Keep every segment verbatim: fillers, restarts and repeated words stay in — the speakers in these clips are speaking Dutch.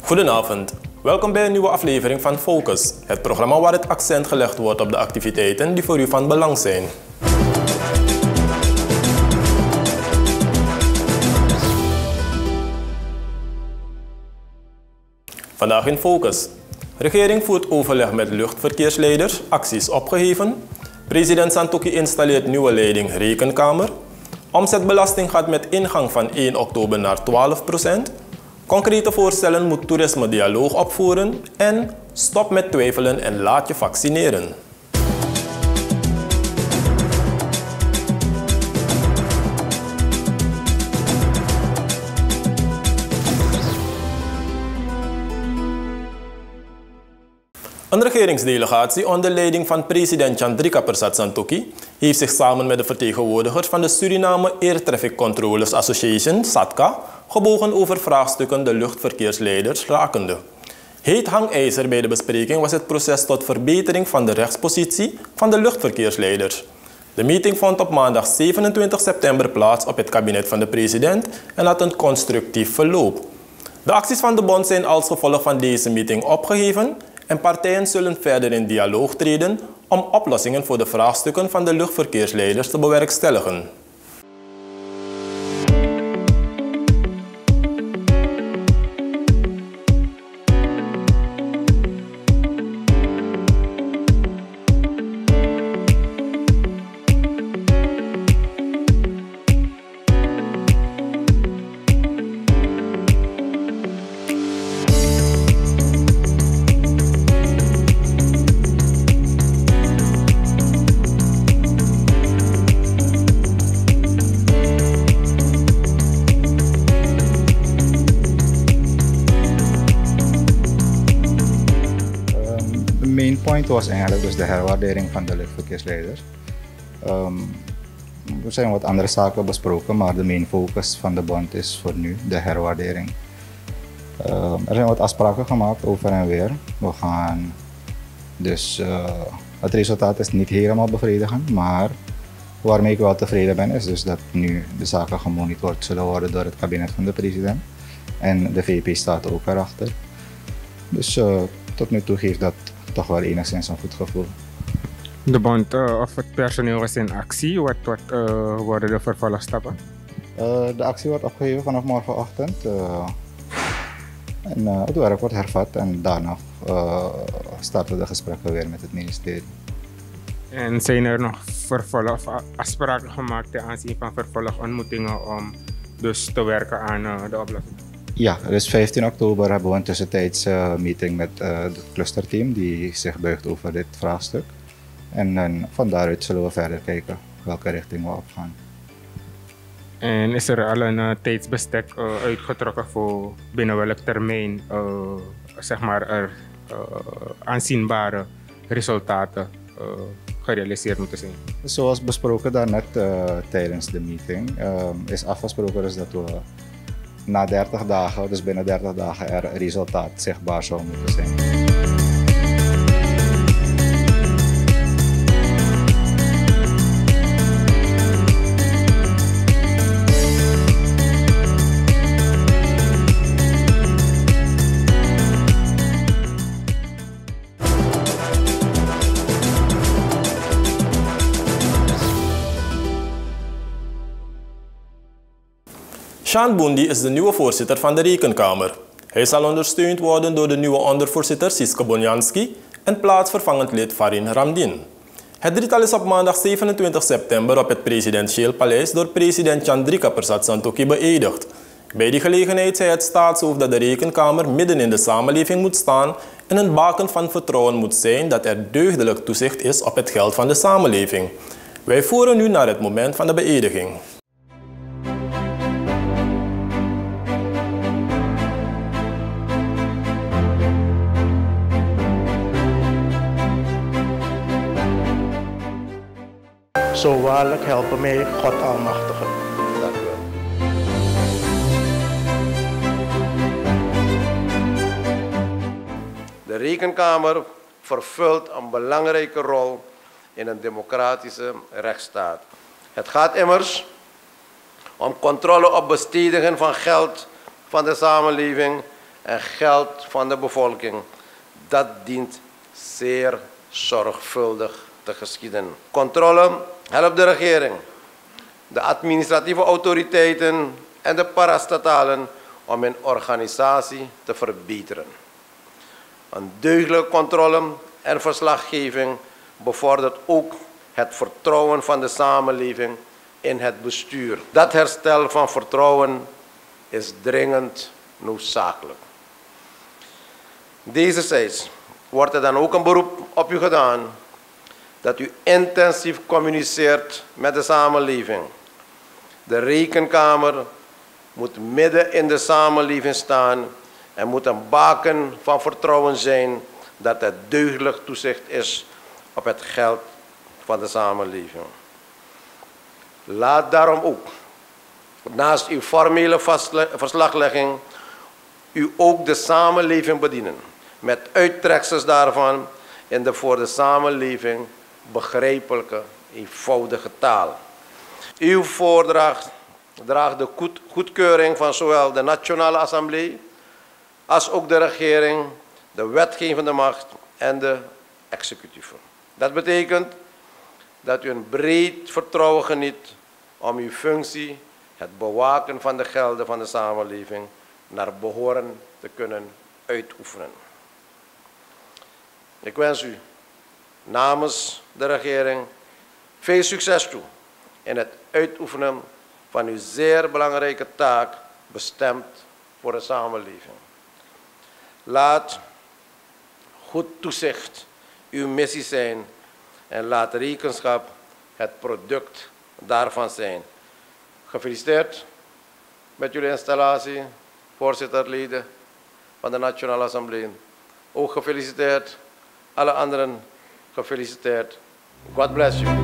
Goedenavond, welkom bij een nieuwe aflevering van Focus, het programma waar het accent gelegd wordt op de activiteiten die voor u van belang zijn. Vandaag in Focus. Regering voert overleg met luchtverkeersleiders, acties opgeheven. President Santokhi installeert nieuwe leiding Rekenkamer. Omzetbelasting gaat met ingang van één oktober naar twaalf procent. Concrete voorstellen moet toerisme dialoog opvoeren. En stop met twijfelen en laat je vaccineren. Een regeringsdelegatie onder leiding van president Chandrika Persat Santokhi heeft zich samen met de vertegenwoordigers van de Suriname Air Traffic Controllers Association, SATCA, gebogen over vraagstukken de luchtverkeersleiders rakende. Heet hangijzer bij de bespreking was het proces tot verbetering van de rechtspositie van de luchtverkeersleiders. De meeting vond op maandag zevenentwintig september plaats op het kabinet van de president en had een constructief verloop. De acties van de bond zijn als gevolg van deze meeting opgeheven en partijen zullen verder in dialoog treden om oplossingen voor de vraagstukken van de luchtverkeersleiders te bewerkstelligen. Het point was eigenlijk dus de herwaardering van de luchtverkeersleiders. Um, er zijn wat andere zaken besproken, maar de main focus van de bond is voor nu de herwaardering. Um, er zijn wat afspraken gemaakt over en weer. We gaan dus, uh, het resultaat is niet helemaal bevredigend, maar waarmee ik wel tevreden ben is dus dat nu de zaken gemonitord zullen worden door het kabinet van de president. En de V P staat ook erachter. Dus uh, tot nu toe geeft dat toch wel enigszins een goed gevoel. De bond uh, of het personeel is in actie. Wat, wat uh, worden de vervolgstappen? Uh, de actie wordt opgegeven vanaf morgenochtend. Uh, en uh, het werk wordt hervat en daarna uh, starten de gesprekken weer met het ministerie. En zijn er nog vervolg of afspraken gemaakt ten aanzien van vervolgontmoetingen om dus te werken aan uh, de oplossing? Ja, dus vijftien oktober hebben we een tussentijdse uh, meeting met uh, het clusterteam die zich buigt over dit vraagstuk. En uh, van daaruit zullen we verder kijken welke richting we opgaan. En is er al een uh, tijdsbestek uh, uitgetrokken voor binnen welk termijn uh, zeg maar er uh, aanzienbare resultaten uh, gerealiseerd moeten zijn? Zoals besproken daarnet uh, tijdens de meeting uh, is afgesproken dus dat we na dertig dagen, dus binnen dertig dagen, er resultaat zichtbaar zou moeten zijn. Sean Bondi is de nieuwe voorzitter van de Rekenkamer. Hij zal ondersteund worden door de nieuwe ondervoorzitter Siske Bonjanski en plaatsvervangend lid Farin Ramdin. Het drietal is op maandag zevenentwintig september op het presidentieel paleis door president Chandrika Persat Santokhi beëdigd. Bij die gelegenheid zei het staatshoofd dat de Rekenkamer midden in de samenleving moet staan en een baken van vertrouwen moet zijn dat er deugdelijk toezicht is op het geld van de samenleving. Wij voeren nu naar het moment van de beëdiging. Zo waarlijk helpen mij God Almachtige. Dank u wel. De Rekenkamer vervult een belangrijke rol in een democratische rechtsstaat. Het gaat immers om controle op bestedingen van geld van de samenleving en geld van de bevolking, dat dient zeer zorgvuldig te geschieden. Controle helpt de regering, de administratieve autoriteiten en de parastatalen om hun organisatie te verbeteren. Een deugdelijke controle en verslaggeving bevordert ook het vertrouwen van de samenleving in het bestuur. Dat herstel van vertrouwen is dringend noodzakelijk. Deze wordt er dan ook een beroep op u gedaan dat u intensief communiceert met de samenleving. De Rekenkamer moet midden in de samenleving staan en moet een baken van vertrouwen zijn dat het deugdelijk toezicht is op het geld van de samenleving. Laat daarom ook, naast uw formele verslaglegging, u ook de samenleving bedienen met uittreksels daarvan in de voor de samenleving begrijpelijke, eenvoudige taal. Uw voordracht draagt de goed, goedkeuring van zowel de Nationale Assemblée als ook de regering, de wetgevende macht en de executieve. Dat betekent dat u een breed vertrouwen geniet om uw functie, het bewaken van de gelden van de samenleving, naar behoren te kunnen uitoefenen. Ik wens u namens de regering veel succes toe in het uitoefenen van uw zeer belangrijke taak bestemd voor de samenleving. Laat goed toezicht uw missie zijn en laat rekenschap het product daarvan zijn. Gefeliciteerd met jullie installatie, voorzitterleden van de Nationale Assemblée. Ook gefeliciteerd, alle anderen gefeliciteerd. God bless you.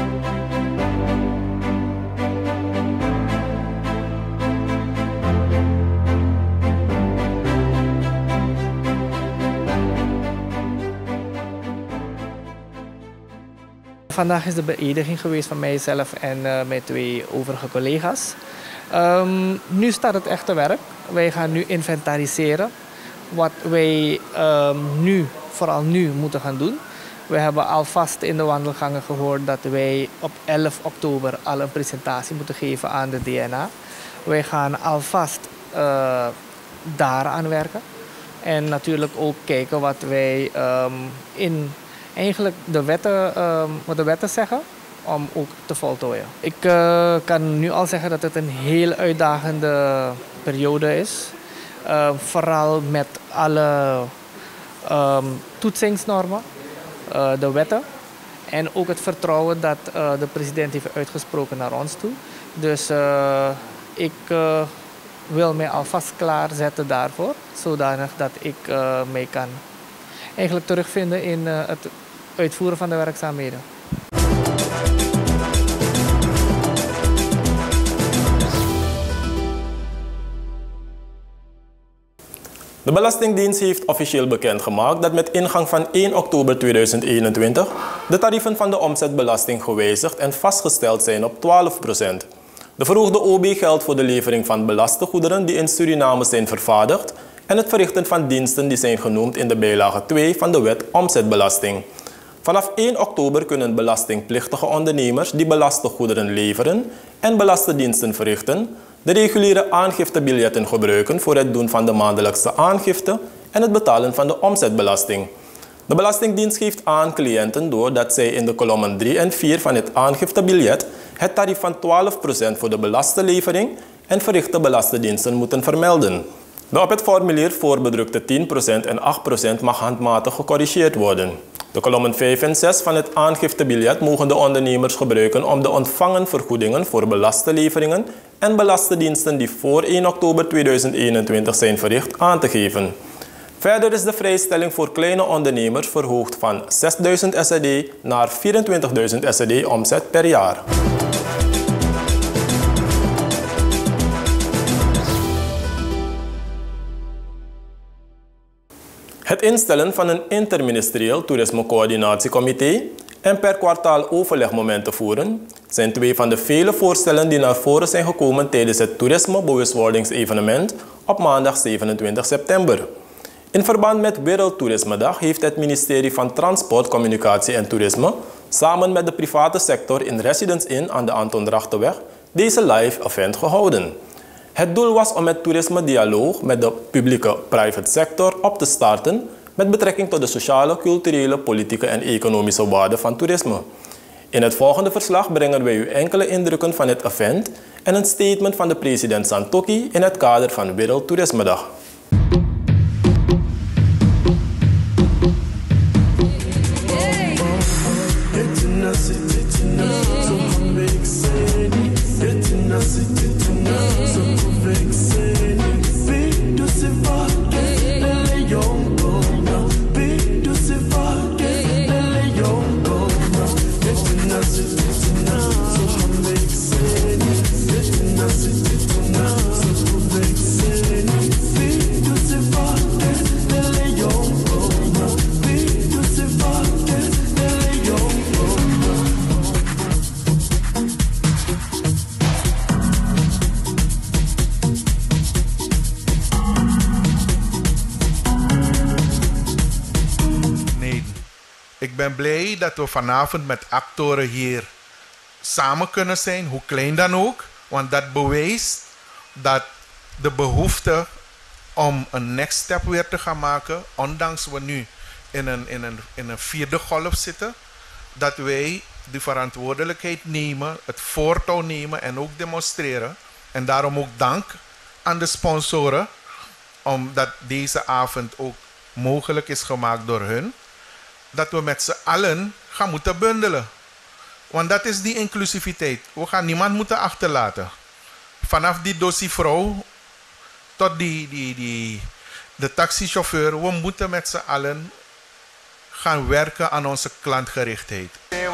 Vandaag is de beëdiging geweest van mijzelf en uh, mijn twee overige collega's. Um, nu staat het echte werk. Wij gaan nu inventariseren wat wij um, nu, vooral nu, moeten gaan doen. We hebben alvast in de wandelgangen gehoord dat wij op elf oktober al een presentatie moeten geven aan de D N A. Wij gaan alvast uh, daaraan werken. En natuurlijk ook kijken wat wij um, in eigenlijk de wetten, uh, wat de wetten zeggen, om ook te voltooien. Ik uh, kan nu al zeggen dat het een heel uitdagende periode is. Uh, vooral met alle um, toetsingsnormen, uh, de wetten en ook het vertrouwen dat uh, de president heeft uitgesproken naar ons toe. Dus uh, ik uh, wil mij alvast klaarzetten daarvoor, zodanig dat ik uh, mij kan eigenlijk terugvinden in uh, het uitvoeren van de werkzaamheden. De Belastingdienst heeft officieel bekendgemaakt dat met ingang van één oktober tweeduizend eenentwintig de tarieven van de omzetbelasting gewijzigd en vastgesteld zijn op twaalf procent. De verhoogde O B geldt voor de levering van belaste goederen die in Suriname zijn vervaardigd en het verrichten van diensten die zijn genoemd in de bijlage twee van de wet omzetbelasting. Vanaf één oktober kunnen belastingplichtige ondernemers die belaste goederen leveren en belaste diensten verrichten de reguliere aangiftebiljetten gebruiken voor het doen van de maandelijkse aangifte en het betalen van de omzetbelasting. De Belastingdienst geeft aan cliënten door dat zij in de kolommen drie en vier van het aangiftebiljet het tarief van twaalf procent voor de belaste levering en verrichte belaste diensten moeten vermelden. De op het formulier voorbedrukte tien procent en acht procent mag handmatig gecorrigeerd worden. De kolommen vijf en zes van het aangiftebiljet mogen de ondernemers gebruiken om de ontvangen vergoedingen voor belaste leveringen en belaste diensten die voor één oktober tweeduizend eenentwintig zijn verricht aan te geven. Verder is de vrijstelling voor kleine ondernemers verhoogd van zesduizend S E D naar vierentwintigduizend S E D omzet per jaar. Het instellen van een interministerieel toerismecoördinatiecomité en per kwartaal overlegmomenten voeren, zijn twee van de vele voorstellen die naar voren zijn gekomen tijdens het toerisme-bewustwordingsevenement op maandag zevenentwintig september. In verband met Wereldtoerismedag heeft het ministerie van Transport, Communicatie en Toerisme samen met de private sector in Residence Inn aan de Anton Drachtenweg deze live event gehouden. Het doel was om het toerisme-dialoog met de publieke-private sector op te starten met betrekking tot de sociale, culturele, politieke en economische waarde van toerisme. In het volgende verslag brengen wij u enkele indrukken van het event en een statement van de president Santokhi in het kader van Wereldtoerismedag. Ik ben blij dat we vanavond met actoren hier samen kunnen zijn, hoe klein dan ook. Want dat bewijst dat de behoefte om een next step weer te gaan maken, ondanks we nu in een, in een, in een vierde golf zitten, dat wij de verantwoordelijkheid nemen, het voortouw nemen en ook demonstreren. En daarom ook dank aan de sponsoren, omdat deze avond ook mogelijk is gemaakt door hun. Dat we met z'n allen gaan moeten bundelen. Want dat is die inclusiviteit. We gaan niemand moeten achterlaten. Vanaf die dossievrouw tot die, die, die, de taxichauffeur. We moeten met z'n allen gaan werken aan onze klantgerichtheid.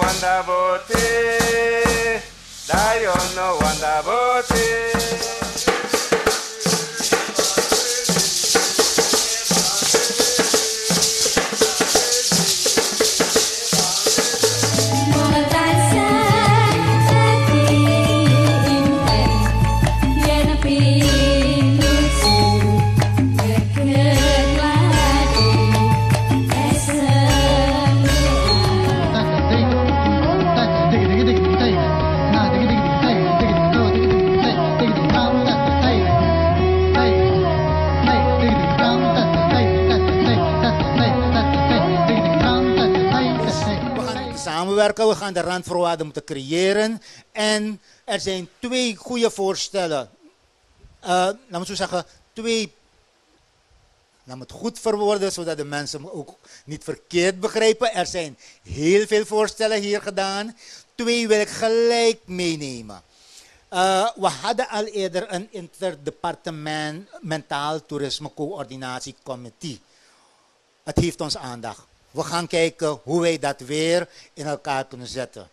We gaan de randvoorwaarden moeten creëren. En er zijn twee goede voorstellen. Uh, laat me zo zeggen, twee. Laat me het goed verwoorden, zodat de mensen me ook niet verkeerd begrijpen. Er zijn heel veel voorstellen hier gedaan. Twee wil ik gelijk meenemen. Uh, we hadden al eerder een interdepartementaal toerisme coördinatiecomité. Het heeft ons aandacht. We gaan kijken hoe wij dat weer in elkaar kunnen zetten.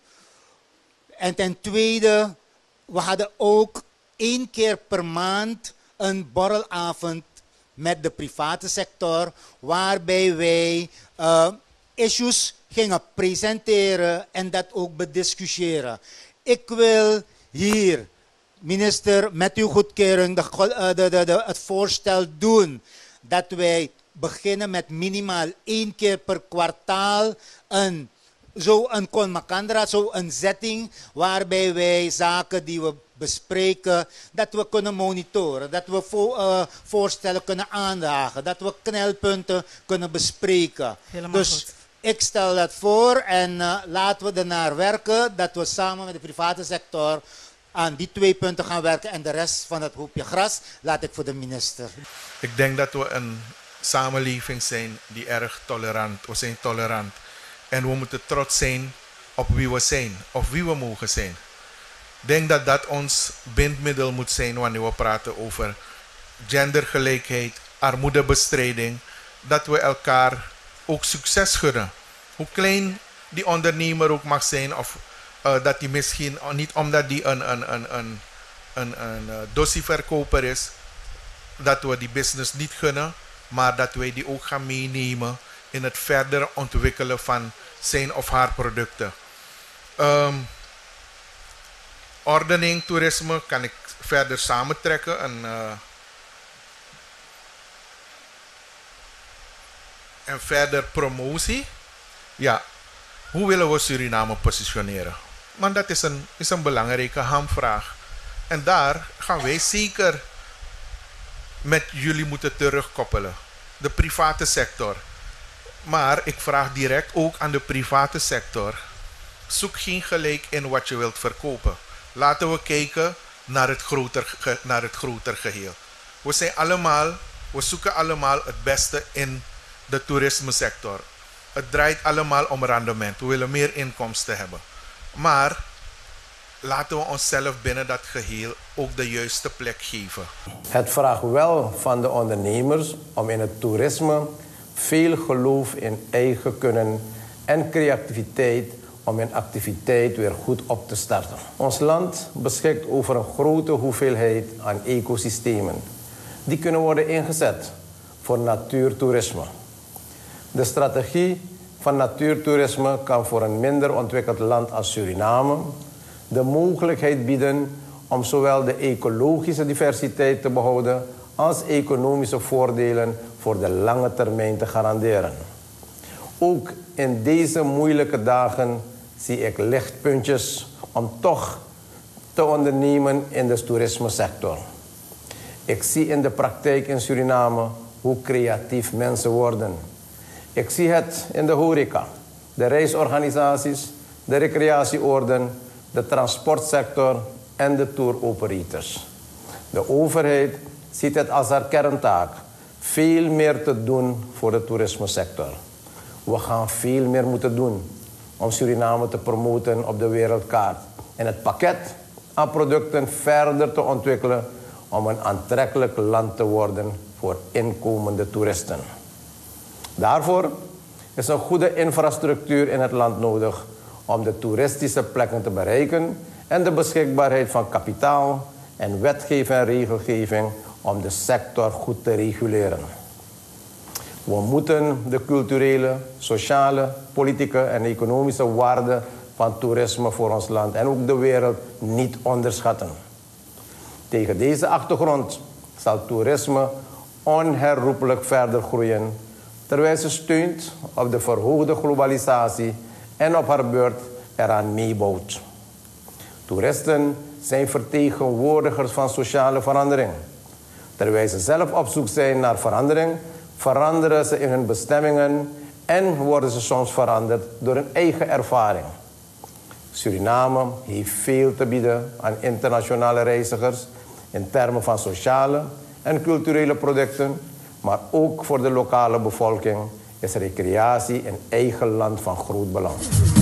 En ten tweede, we hadden ook één keer per maand een borrelavond met de private sector, waarbij wij uh, issues gingen presenteren en dat ook bediscussiëren. Ik wil hier, minister, met uw goedkeuring de, uh, de, de, de, het voorstel doen dat wij beginnen met minimaal één keer per kwartaal een, zo een Konmakandra, zo een zetting waarbij wij zaken die we bespreken, dat we kunnen monitoren, dat we vo, uh, voorstellen kunnen aandragen, dat we knelpunten kunnen bespreken. Helemaal dus goed. Ik stel dat voor en uh, laten we ernaar werken dat we samen met de private sector aan die twee punten gaan werken en de rest van het hoopje gras laat ik voor de minister. Ik denk dat we een samenleving zijn die erg tolerant. We zijn tolerant. En we moeten trots zijn op wie we zijn. Of wie we mogen zijn. Ik denk dat dat ons bindmiddel moet zijn wanneer we praten over gendergelijkheid, armoedebestrijding. Dat we elkaar ook succes gunnen. Hoe klein die ondernemer ook mag zijn. Of uh, dat hij misschien, niet omdat hij een, een, een, een, een, een uh, dossieverkoper is. Dat we die business niet gunnen. Maar dat wij die ook gaan meenemen in het verdere ontwikkelen van zijn of haar producten. Um, ordening, toerisme kan ik verder samentrekken. Een, uh, en verder promotie. Ja, hoe willen we Suriname positioneren? Want dat is een, is een belangrijke hamvraag. En daar gaan wij zeker met jullie moeten terugkoppelen. De private sector. Maar ik vraag direct ook aan de private sector. Zoek geen gelijk in wat je wilt verkopen. Laten we kijken naar het groter, naar het groter geheel. We zijn allemaal, we zoeken allemaal het beste in de toerismesector. Het draait allemaal om rendement. We willen meer inkomsten hebben. Maar laten we onszelf binnen dat geheel ook de juiste plek geven. Het vraagt wel van de ondernemers om in het toerisme veel geloof in eigen kunnen en creativiteit om hun activiteit weer goed op te starten. Ons land beschikt over een grote hoeveelheid aan ecosystemen. Die kunnen worden ingezet voor natuurtoerisme. De strategie van natuurtoerisme kan voor een minder ontwikkeld land als Suriname de mogelijkheid bieden om zowel de ecologische diversiteit te behouden als economische voordelen voor de lange termijn te garanderen. Ook in deze moeilijke dagen zie ik lichtpuntjes om toch te ondernemen in de toerismesector. Ik zie in de praktijk in Suriname hoe creatief mensen worden. Ik zie het in de horeca, de reisorganisaties, de recreatieoorden, de transportsector en de touroperators. De overheid ziet het als haar kerntaak veel meer te doen voor de toerismesector. We gaan veel meer moeten doen om Suriname te promoten op de wereldkaart en het pakket aan producten verder te ontwikkelen om een aantrekkelijk land te worden voor inkomende toeristen. Daarvoor is een goede infrastructuur in het land nodig om de toeristische plekken te bereiken en de beschikbaarheid van kapitaal en wetgeving en regelgeving om de sector goed te reguleren. We moeten de culturele, sociale, politieke en economische waarde van toerisme voor ons land en ook de wereld niet onderschatten. Tegen deze achtergrond zal toerisme onherroepelijk verder groeien, terwijl ze steunt op de verhoogde globalisatie en op haar beurt eraan meebouwt. Toeristen zijn vertegenwoordigers van sociale verandering. Terwijl ze zelf op zoek zijn naar verandering, veranderen ze in hun bestemmingen en worden ze soms veranderd door hun eigen ervaring. Suriname heeft veel te bieden aan internationale reizigers in termen van sociale en culturele producten, maar ook voor de lokale bevolking is recreatie in eigen land van groot belang.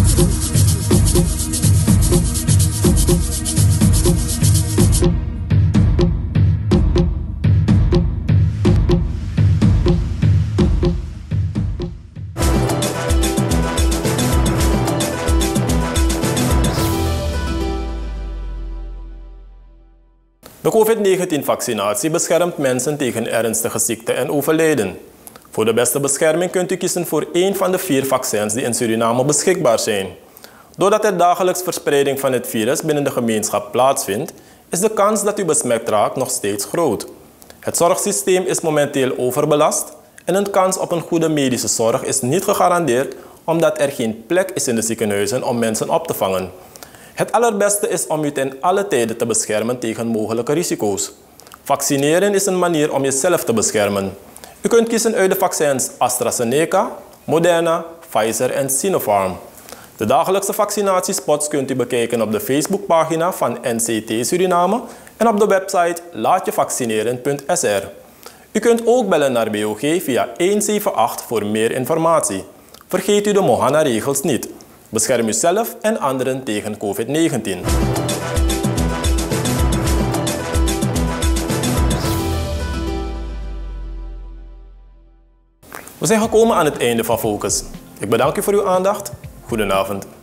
De COVID negentien vaccinatie beschermt mensen tegen ernstige ziekten en overlijden. Voor de beste bescherming kunt u kiezen voor één van de vier vaccins die in Suriname beschikbaar zijn. Doordat er dagelijks verspreiding van het virus binnen de gemeenschap plaatsvindt, is de kans dat u besmet raakt nog steeds groot. Het zorgsysteem is momenteel overbelast en een kans op een goede medische zorg is niet gegarandeerd omdat er geen plek is in de ziekenhuizen om mensen op te vangen. Het allerbeste is om u ten alle tijde te beschermen tegen mogelijke risico's. Vaccineren is een manier om jezelf te beschermen. U kunt kiezen uit de vaccins AstraZeneca, Moderna, Pfizer en Sinopharm. De dagelijkse vaccinatiespots kunt u bekijken op de Facebookpagina van N C T Suriname en op de website laatjevaccineren punt S R. U kunt ook bellen naar B O G via een zeven acht voor meer informatie. Vergeet u de Mohana-regels niet. Bescherm uzelf en anderen tegen COVID negentien. We zijn gekomen aan het einde van Focus. Ik bedank u voor uw aandacht. Goedenavond.